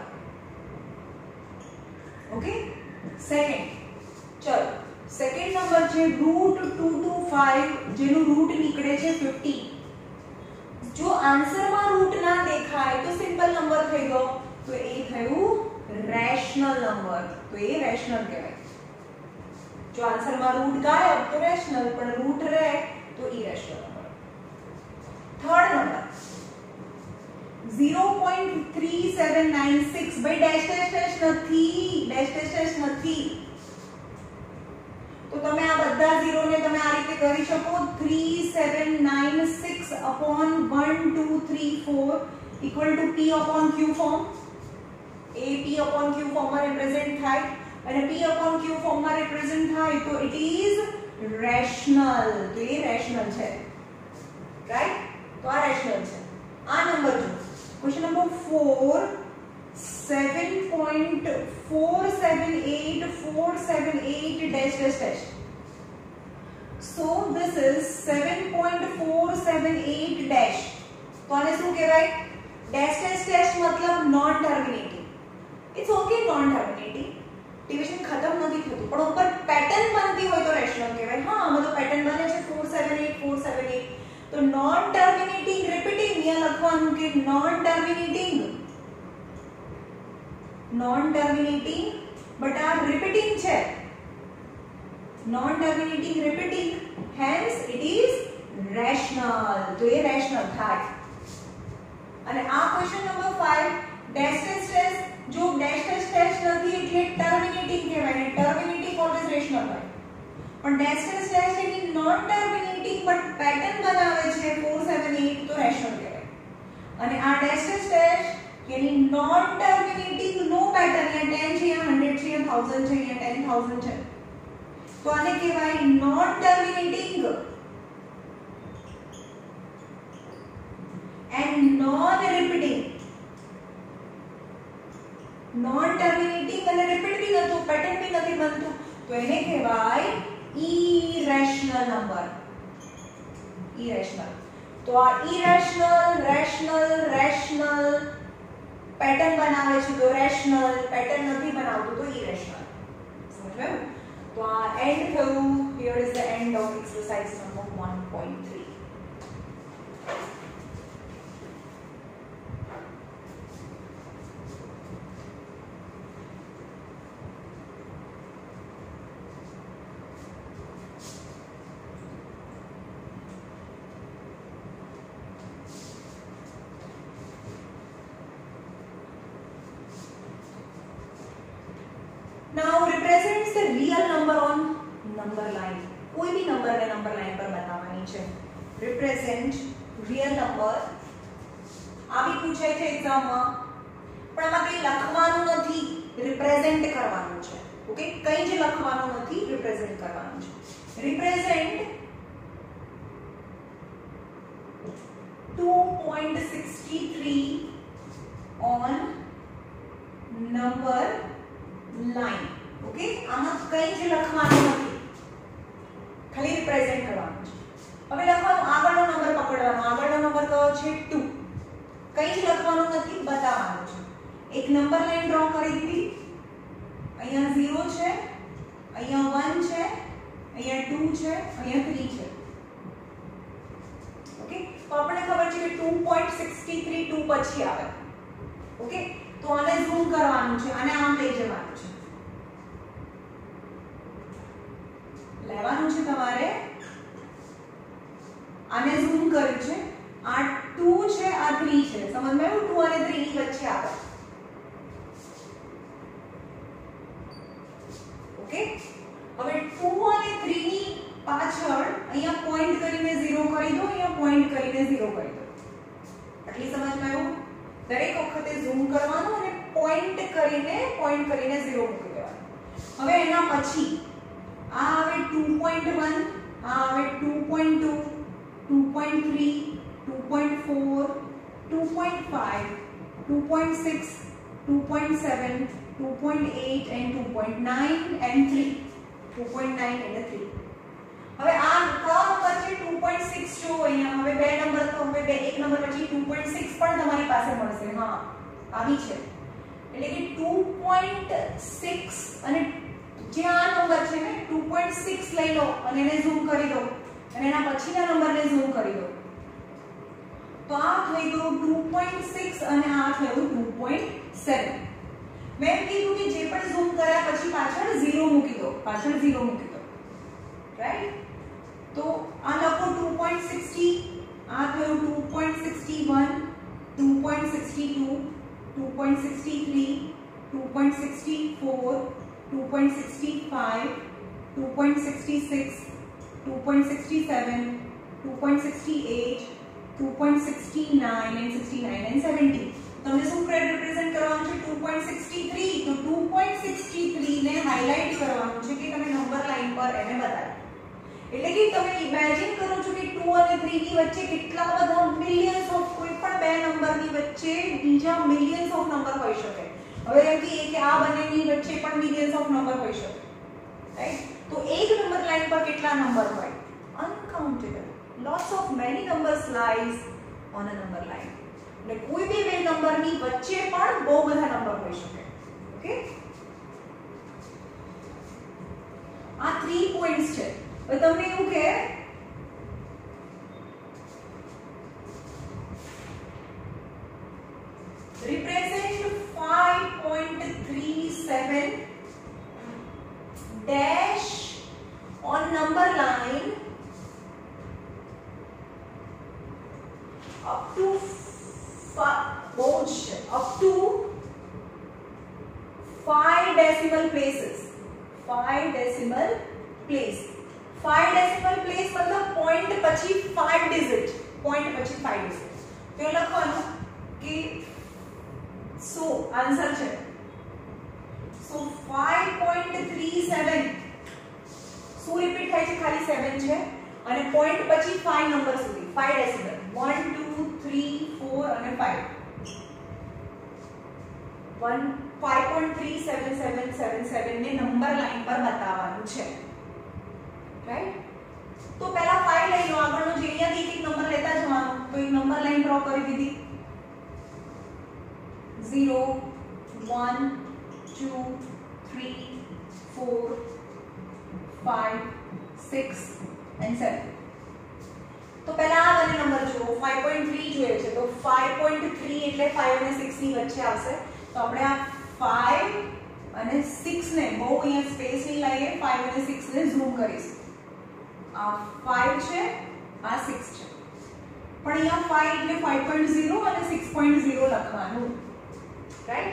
Okay, second, चलो सेकेंड नंबर છે રૂટ टू टू फाइव જેનું રૂટ નીકળે છે फिफ्टी. જો આન્સર માં રૂટ ના દેખાય તો સિમ્પલ નંબર થઈ ગયો, તો એ થયું રેશનલ નંબર, તો એ રેશનલ કહેવાય. જો આન્સર માં રૂટ ગાયબ તો રેશનલ, પણ રૂટ રહે તો irrational number. Third number zero point three seven nine six. ભાઈ ડેશ ડેશ ડેશ નથી, ડેશ ડેશ ડેશ નથી, તો તમે આ બધા ઝીરો ને તમે આ રીતે કરી શકો. Three seven nine six upon one two three four equal to p upon q form. a p upon q form में रिप्रेजेंट થાય અને p अपॉन q फॉर्म में रिप्रेजेंट થાય તો इट इज રેશનલ. તો એ રેશનલ છે, રાઈટ? તો આ રેશનલ છે. આ નંબર જો question number four seven point four seven eight four seven eight dash dash dash. So this is seven point four seven eight dash. तो आने શું કહેવાય? dash dash dash मतलब non terminating. It's okay non terminating, division खत्म નથી થતું, પણ ઉપર પેટર્ન બનતી હોય તો રેશનલ કહેવાય. હા, આમાં તો પેટર્ન બને છે four seven eight four seven eight. તો નોન ટર્મિનેટિંગ રિપીટિંગ અહીંયા લખવાનું કે non terminating, non terminating but are repeating छे. Non terminating repeating, hence it is rational. तो ये रेशनल थाय. અને આ question number five dash dash dash જો ડેશ ડેશ ડેશ નથી એટલે ટર્મિનેટિંગ કહેવાય ને ટર્મિનેટિંગ ઓલવેઝ રેશનલ હોય. પણ ડેશ ડેશ ડેશ એટલે નોન ટર્મિનેટિંગ બટ પેટર્ન બનાવે છે फोर सेवन एट તો રેશનલ કહેવાય. અને આ ડેશ ડેશ ડેશ यानी नॉन टर्मिनेटिंग नो पैटर्न. या टेन છે, या हंड्रेड છે, या थाउजेंड છે, या टेन थाउजेंड છે, તો આને કહેવાય non terminating and non repeating. Non terminating અને રિપીટ બી નતું, પેટર્ન બી નથી બનતું, તો એને કહેવાય ઇરેશનલ નંબર. ઇરેશનલ. તો આ ઇરેશનલ, રેશનલ, રેશનલ પેટર્ન બનાવે છે તો રેશનલ, પેટર્ન નથી બનાવતું તો ઇરેશનલ. સમજાયું? તો આ એન્ડ થયું. Here is the end of exercise number one point three. Now represents the real number on number line. कोई भी नंबर ने नंबर लाइन पर बतावવાની છે. represent real number. આ भी પૂછાય છે એક્ઝામ માં, પણ આમાં કંઈ લખવાનું નથી, રિપ્રેઝેન્ટ કરવાનું છે. ઓકે, કંઈ જ લખવાનું નથી, રિપ્રેઝેન્ટ કરવાનું છે. represent two point six three on number line. Okay, આમાં કંઈ જ લખવાનું નથી, ખાલી રિપ્રેઝેન્ટ કરવાનું છે. હવે લખવાનું આગળનો નંબર પકડવાનો. આગળનો નંબર કયો છે? टू. કંઈ જ લખવાનું નથી, બતાવવાનું છે. એક નંબર લાઈન ડ્રો કરી દીધી. અહીંયા ઝીરો છે, અહીંયા वन છે, અહીંયા टू છે, અહીંયા थ्री છે. ઓકે, તો આપણને ખબર છે કે two point six three two પછી આવે. ઓકે, તો આને ઝૂમ કરવાનું છે, આને આમ લઈ જવાનું છે. લેવાનું છે તમારે, આને ઝૂમ કર્યું છે. આ टू છે, આ थ्री છે. સમજમાં આવ્યું? टू અને थ्री ની વચ્ચે આવે. ઓકે, હવે टू અને थ्री ની પાછળ અહીંયા પોઈન્ટ કરીને ઝીરો કરી દો, અહીંયા પોઈન્ટ કરીને ઝીરો કરી દો. આટલી સમજમાં આવ્યું? દરેક વખતે ઝૂમ કરવાનું અને પોઈન્ટ કરીને પોઈન્ટ કરીને ઝીરો મૂકી દેવાનું. હવે એના પછી આ આવે टू पॉइंट वन, આ આવે two point two, two point three, two point four, two point five, two point six, two point seven, two point eight and two point nine and three. Two point nine and three. હવે આ કયો number છે? To point six જો અહીંયા. હવે બે number તો હવે બે એક નંબર પછી टू पॉइंट सिक्स પણ તમારી પાસે મળશે. હા, આવી છે એટલે કે ટુ પોઈન્ટ સિક્સ અને જે આ નંબર છે ને ટુ પોઈન્ટ સિક્સ લઈ લો અને એને ઝૂમ કરી દો અને એના પછીના નંબરને ઝૂમ કરી દો તો આ થઈ ગયું ટુ પોઈન્ટ સિક્સ અને આ થયું ટુ પોઈન્ટ સેવન મેં કીધું કે જે પણ ઝૂમ કર્યા પછી પાછળ ઝીરો મૂકી દો પાછળ ઝીરો મૂકી દો રાઈટ તો આ લખો ટુ પોઈન્ટ સિક્સટી આ થયું two point sixty one two point sixty two two point sixty three two point sixty four two point sixty five two point sixty six two point sixty seven two point sixty eight two point sixty nine and sixty nine and seventy તમને શું represent કરવાનું છે two point sixty three તો two point sixty three ને highlight કરવાનું છે કે તમે નંબર લાઈન પર એને બતાવો એટલે કે તમે ઇમેજિન કરો છો કે ટુ અને થ્રી ની વચ્ચે કેટલા બધા મિલિયન્સ ઓફ કોઈ પણ બે નંબરની વચ્ચે બીજા મિલિયન્સ ઓફ નંબર હોઈ શકે હવે એમ કે કે આ બંનેની વચ્ચે પણ મિલિયન્સ ઓફ નંબર હોઈ શકે રાઈટ તો એક નંબર લાઈન પર કેટલા નંબર હોય uncountable lots of many numbers lies on a number line એટલે કોઈ બી બે નંબરની વચ્ચે પણ બહુ બધા નંબર હોઈ શકે ઓકે આ થ્રી પોઈન્ટ્સ છે હવે તમને એવું કે represent five point three seven dash on number line up to up to five decimal places five decimal place five decimal place मतलब point પછી five digit point પછી five digit તો લખવાનું કે so આન્સર છે so five point three seven શું રિપીટ થાય છે ખાલી seven છે અને point પછી five નંબર સુધી five decimal one two three four અને five one five point three seven seven seven seven ને નંબર લાઈન પર બતાવવાનું છે રાઈટ તો પહેલા five લઈ લો આગળનો જે અહીંયાથી એક એક નંબર લેતા જવાનું તો એક નંબર લાઈન ડ્રો કરી દીધી zero one two three four five six and seven તો પહેલા આ બંને નંબર જુઓ five point three જોઈએ છે તો five point three એટલે five અને six ની વચ્ચે આવશે તો આપણે આ five અને six ને બહુ અહીંયા સ્પેસ ની લઈએ five અને six ને ઝૂમ કરીશું આ five છે આ six છે પણ અહીંયા five એટલે five point zero અને six point zero લખવાનું રાઈટ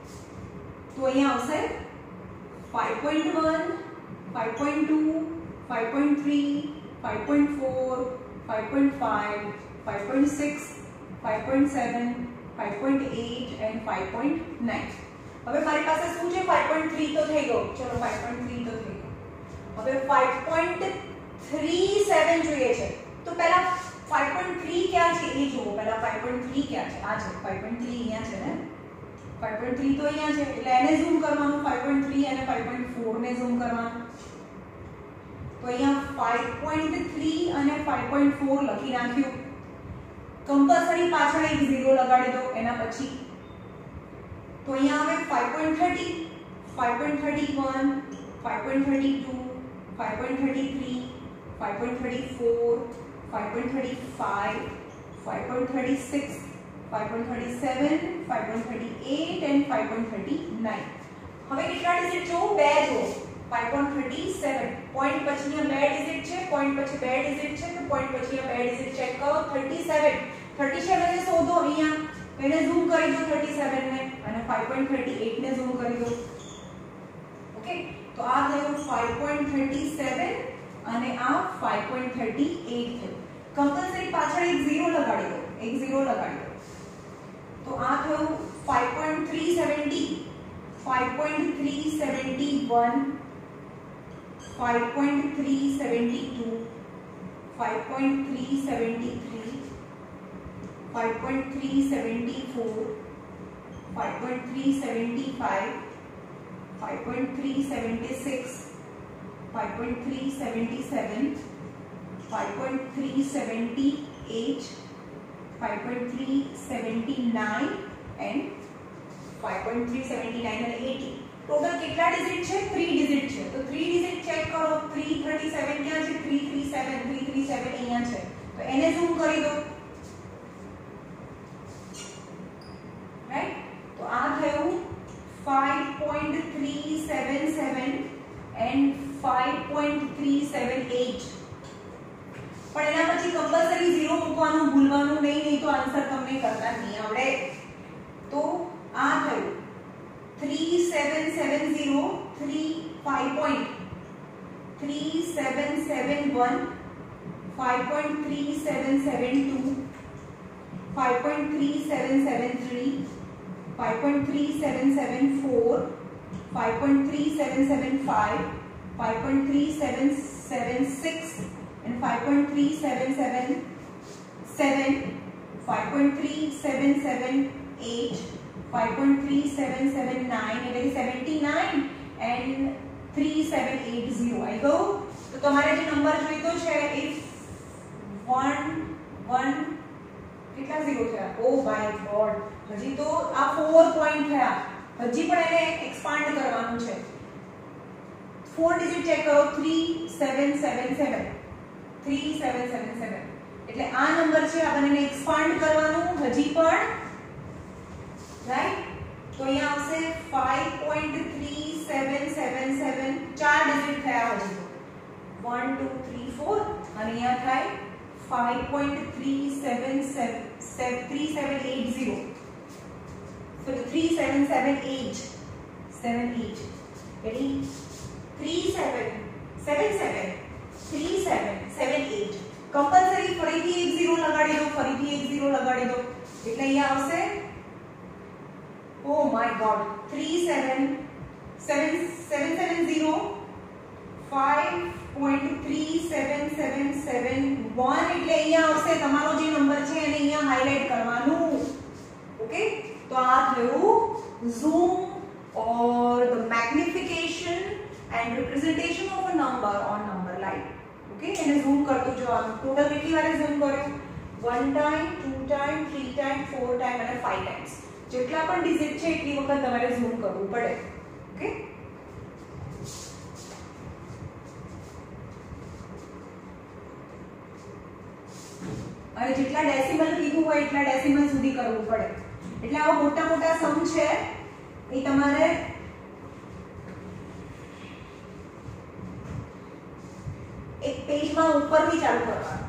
તો અહીંયા આવશે five point one five point two five point three five point four five point five five point six five point seven five point eight and five point nine હવે મારી પાસે શું છે five point three તો થઈ ગયો ચલો five point three તો થઈ ગયો હવે five point three seven જોઈએ છે તો પહેલા five point three ક્યાં છે એ જુઓ પહેલા five point three ક્યાં છે આ છે five point three અહીંયા છે ને five point three તો અહીંયા છે એટલે એને ઝૂમ કરવાનું five point three અને five point four ને ઝૂમ કરવાનું તો અહીંયા five point three અને five point four લખી નાખ્યું કંપલસરી પાછળ એક ઝીરો લગાડી દો એના પછી તો અહીંયા આવે five point three zero five point three one five point three two five point three three five point three four five point three five five point three six five point three seven five point three eight and five point three nine હવે કેટલા digit જો બે જો five point three seven point પછી આ બે digit છે point પછી બે ડિજિટ છે તો પોઈન્ટ પછી આ બે ડિજિટ ચેક કરો thirty-seven thirty-seven ને શોધો અહીંયા એને ઝૂમ કરી દો thirty-seven ને અને five point three eight ને ઝૂમ કરી દો ઓકે તો આ થયું five point three seven અને આ five point three eight થયું કંપલસરી પાછળ એક ઝીરો લગાડી દો એક ઝીરો લગાડી દો તો આ થયું five point three seven zero five point three seven one five point three seven two five point three seven three five point three seven four five point three seven five five point three seven six five point three seven seven five point three seven eight five point three seven nine and five point three seventy nine અને eighty total કેટલા digit છે? Three digit છે. તો three digit check કરો. Three thirty seven ક્યાં છે? Three three seven three three seven અહીંયા છે. તો એને ઝૂમ કરી દો. રાઈટ? તો આ થયું five point three seven seven and five point three seven eight. પણ એના પછી કમ્પલસરી ઝીરો મૂકવાનું ભૂલવાનું નહીં, નહીં તો આન્સર તમને કરતા નહીં આવડે. તો આ થયું three seven seven zero three five point three seven seven one five point three seven seven two five point three seven seven three five point three seven seven four five point three seven seven five five point three seven seven six and five point three seven seven seven five point three seven seven eight five point three seven seven nine એટલે કે seventy nine and three seven eight zero I go. તો તમારે જે નંબર જોઈતો છે એ one one કેટલા ઝીરો થયા? ઓ માય ગોડ, હજી તો આ फोर પોઈન્ટ થયા. હજી પણ એને એક્સપાન્ડ કરવાનું છે. फोर ડિજિટ ચેક કરો. Three seven seven seven three seven seven seven એટલે આ નંબર છે. આ બંનેને એક્સપાન્ડ કરવાનું હજી પણ. રાઈટ? તો અહીંયા આવશે five point three seven seven seven. ચાર ડિજિટ થયા હજી તો. वन टू थ्री फोर અને અહીંયા થાય five point three seven seven three seven eight zero. So three seven seven eight seven eight ready three seven seven seven three seven seven eight. Compulsory ફરીથી એક zero લગાડી દો. ફરીથી એક zero લગાડી દો એટલે અહીંયા આવશે oh my god three seven seven seven seven zero five point three seven seven seven one એટલે અહીંયા આવશે તમારો જે નંબર છે એને અહીંયા હાઇલાઇટ કરવાનું. ઓકે? તો આ થયું zoom or the magnification and representation of a number on number line. Okay? એને ઝૂમ કરતો જવાનું. ટોટલ કેટલી વાર ઝૂમ કર્યું? One time, two time, three time, four time અને फाइव टाइम्स. જેટલા પણ ડિજિટ છે એટલી વખત તમારે ઝૂમ કરવું પડે. ઓકે? અને જેટલા ડેસિમલ કીધું હોય એટલા ડેસિમલ સુધી કરવું પડે. એટલે આવા મોટા મોટા સમ છે એ તમારે એક પેજમાં ઉપરથી ચાલુ કરવાનું.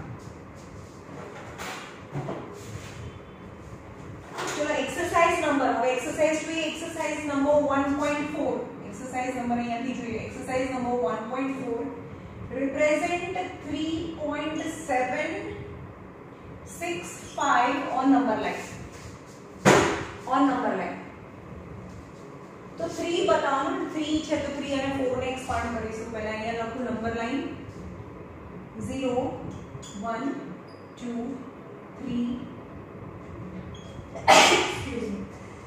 ચલો એક્સરસાઇઝ નંબર. હવે એક્સરસાઇઝ જોઈએ. Exercise number one point four. Exercise number અહીંયાથી જોઈએ. Exercise number one point four represent three point seven six five on number line. on number line. तो थ्री बताओ. थ्री છે તો थ्री અને फोर ને એક્સપાન્ડ કરીશું. પહેલા અહીંયા લખું number line zero one two three excuse me.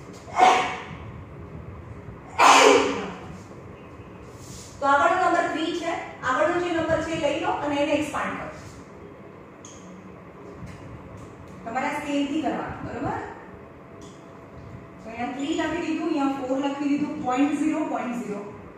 તો આગળનો નંબર थ्री છે. આગળનો જે નંબર છે લઈ લો અને એને એક્સપાન્ડ કરો. તમારા સ્કેલ થી કરવાનું. બરોબર? તો અહીંયા थ्री લખી દીધું. અહીંયા फोर લખી દીધું. Point zero point zero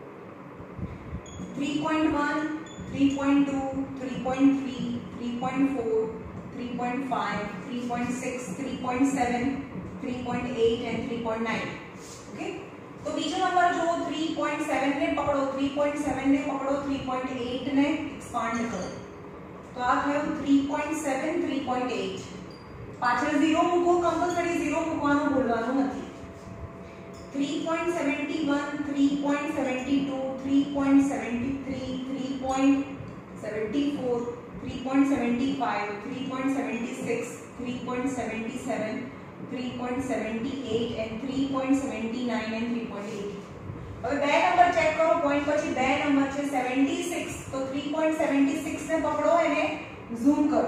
three point one three point two three point three three point four three point five three point six three point seven three point eight and three point nine. Okay? तो बीजो number जो three point seven ने पकड़ो. Three point seven ने पकड़ो. Three point eight ने expand करो. तो आ थयो three point seven three point eight. पाछळ ज़ीरो મૂકો. कंपलसरी ज़ीरो મૂકવાનું ભૂલવાનું નથી. Three point seven one three point seven two three point seven three three point seven four three point seven five three point seven six three point seven seven three point seven eight and three point seven nine and three point eight. હવે બે number check કરો. Point પછી બે number છે seventy six. તો three point seven six ને પકડો એને ઝૂમ કરો.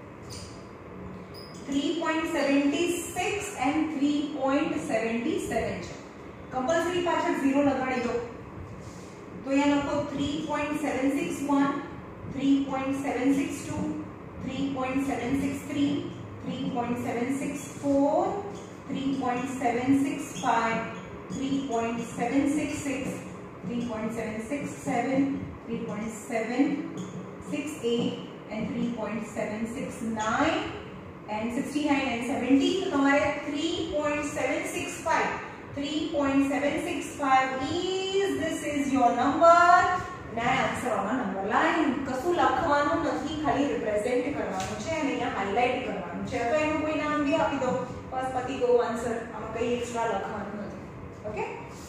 Three point seven six and three point seven seven છે. कंपलसरी पाछळ ज़ीरो लगाड़ी दो. तो यहाँ लखो three point seven six one three point seven six two three point seven six three three point seven six four three point seven six five three point seven six six, three point seven six seven, three point seven six eight and three point seven six nine and sixty-nine and seventy. तो तुम्हारे three point seven six five, three point seven six five is this is your number. ના answer આમાં number line કશું લખવાનું નથી, ખાલી represent કરવાનું છે અને અહીંયા હાઇલાઇટ કરવાનું છે. તો એનું કોઈ નામ બી આપી દો, બસ પતી ગયો આન્સર. આમાં કઈ એક્સ્ટ્રા લખવાનું નથી. Okay,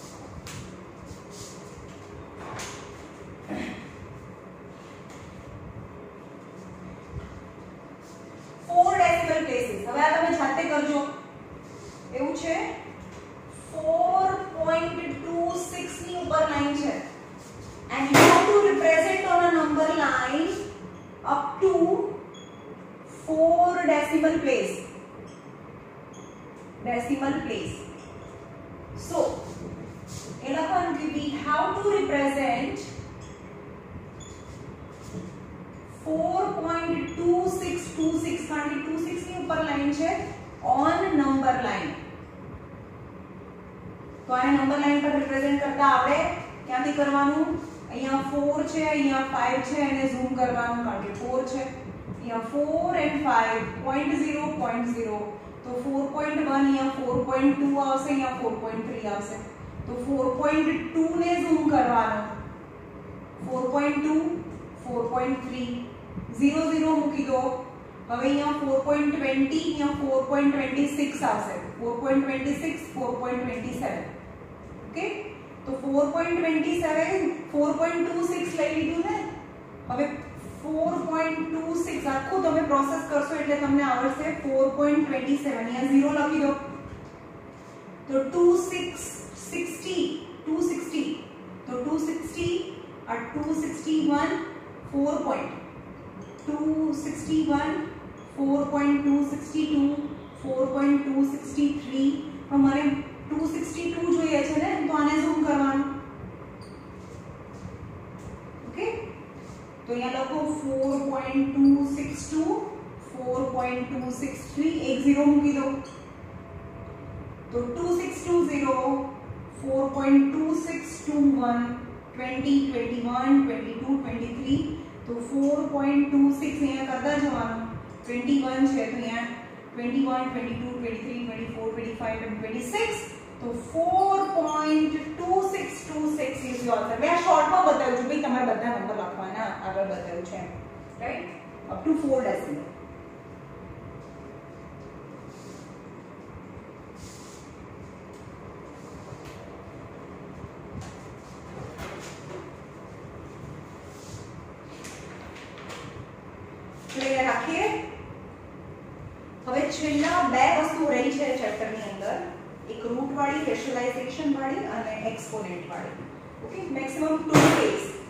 four decimal places. હવે આ તમે જાતે કરજો. એવું છે four point two six ની ઉપર લાઈન છે and you have to represent on a number line up to four decimal place. Decimal place. So, we have to represent four point two six two six કારણ કે two six ની ઉપર line છે on number line. તો આ number line પર represent કરતા આવડે ક્યાંથી કરવાનું? અહીંયા four છે, અહીંયા five છે, એને ઝૂમ કરવાનું કારણ કે four છે. અહીંયા four and five point zero point zero, તો four point one અહીંયા four point two આવશે, અહીંયા four point three આવશે. તો four point two ને ઝૂમ કરવાનું, four point two, four point three, zero zero મૂકી દો. હવે અહીંયા four point two zero, અહીંયા four point two six આવશે, four point two six, four point two seven. Okay, તો four point two seven, four point two six લઈ લીધું ને. હવે four point two six આખું તમે પ્રોસેસ કરશો એટલે તમને આવડશે four point two seven. અહીંયા zero લખી દો. તો two six sixty, two sixty, તો two sixty આ two sixty-one, four point two sixty-one, four point two six two, four point two six three. हमारे two sixty-two જોઈએ છે ને, તો આને ઝૂમ કરવાનું. ઓકે, તો અહીંયા લખો four point two six two, four point two six three, એક zero મૂકી દો. તો two six two zero, four point two six two one, twenty, twenty-one, twenty-two, twenty-three. તો four point two six અહીંયા કરતા જવાનું. twenty-one છે તો અહીંયા twenty-one, twenty-two, twenty-three, twenty-four, twenty-five and twenty-six. તો four point two six two six is your answer. મેં આ શોર્ટમાં બતાવ્યું છે ભાઈ, તમારે બધા નંબર લખવાના, આગળ બતાવ્યું છે right, up to four decimal. Clear રાખીએ. હવે છેલ્લા બે વસ્તુ રહી છે ચેપ્ટરની અંદર, એક રૂટ વાળી, રેશનલાઇઝેશન વાળી અને એક્સપોનેન્ટ વાળી. Okay, maximum two days